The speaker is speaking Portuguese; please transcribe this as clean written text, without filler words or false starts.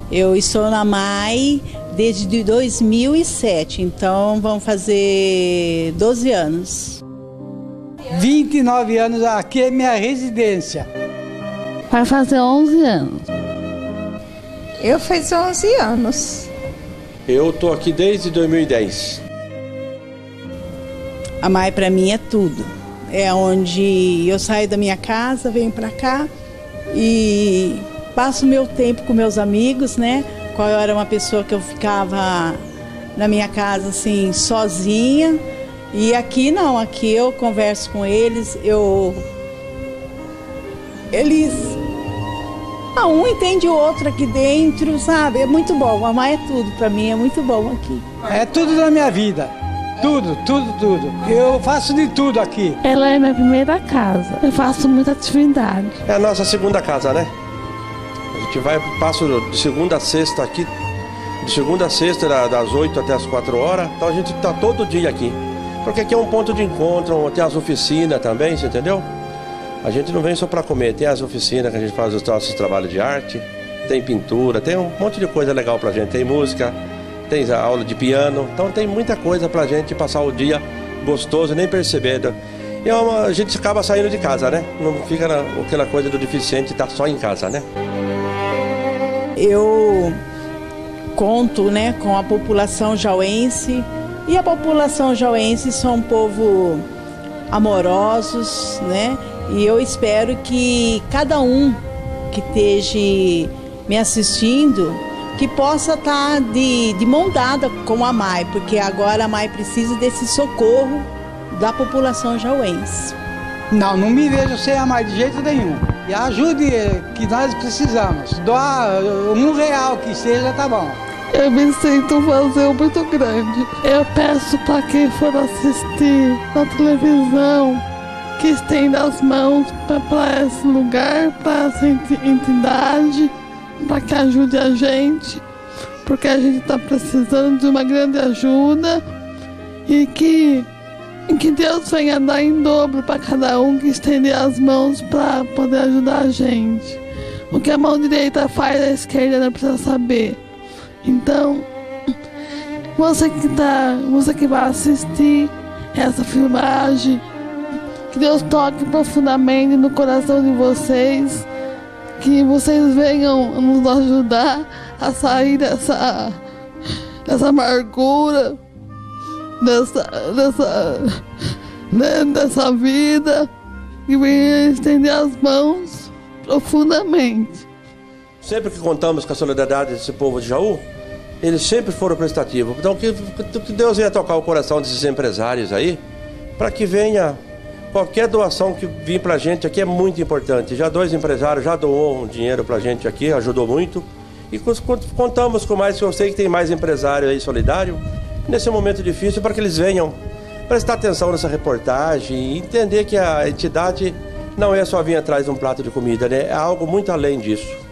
Eu estou na MAI desde 2007, então vão fazer 12 anos. 29 anos, aqui é minha residência. Vai fazer 11 anos. Eu fiz 11 anos. Eu estou aqui desde 2010. A MAI para mim é tudo. É onde eu saio da minha casa, venho para cá e passo meu tempo com meus amigos, né? Qual era uma pessoa que eu ficava na minha casa assim, sozinha. E aqui não, aqui eu converso com eles, um entende o outro aqui dentro, sabe? É muito bom, a MAI é tudo, para mim é muito bom aqui. É tudo na minha vida, tudo. Eu faço de tudo aqui. Ela é minha primeira casa, eu faço muita atividade. É a nossa segunda casa, né? A gente passa de segunda a sexta aqui, de segunda a sexta das 8 até as 4 horas, então a gente está todo dia aqui. Porque aqui é um ponto de encontro, tem as oficinas também, você entendeu? A gente não vem só para comer, tem as oficinas que a gente faz os nossos trabalhos de arte, tem pintura, tem um monte de coisa legal pra gente, tem música, tem a aula de piano, então tem muita coisa pra gente passar o dia gostoso, nem perceber. E a gente acaba saindo de casa, né? Não fica aquela coisa do deficiente estar só em casa, né? Eu conto, né, com a população jauense, e a população jauense são um povo amorosos, né? E eu espero que cada um que esteja me assistindo, que possa estar de mão dada com a MAI, porque agora a MAI precisa desse socorro da população jauense. Não me vejo sem a MAI de jeito nenhum. E ajude que nós precisamos. Doar R$1 que seja, tá bom. Eu me sinto um vazio muito grande. Eu peço para quem for assistir na televisão que estenda as mãos para esse lugar, para essa entidade, para que ajude a gente, porque a gente está precisando de uma grande ajuda e que Deus venha dar em dobro para cada um que estender as mãos para poder ajudar a gente. O que a mão direita faz, a esquerda não precisa saber. Então, você que vai assistir essa filmagem, que Deus toque profundamente no coração de vocês, que vocês venham nos ajudar a sair dessa amargura, dessa vida, e venham estender as mãos profundamente. Sempre que contamos com a solidariedade desse povo de Jaú, eles sempre foram prestativos. Então que Deus venha tocar o coração desses empresários aí, para que venha qualquer doação que vir pra gente aqui é muito importante. Já 2 empresários já doou um dinheiro pra gente aqui, ajudou muito. E contamos com mais, que eu sei que tem mais empresário aí solidário, nesse momento difícil, para que eles venham prestar atenção nessa reportagem e entender que a entidade não é só vir atrás de um prato de comida, né? É algo muito além disso.